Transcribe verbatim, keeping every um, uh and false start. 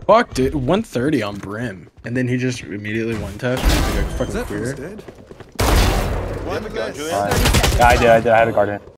fuck, dude? one thirty on Brim. And then he just immediately one-tapped me like fucking queer. Yeah, I did, I did. I had a guard in.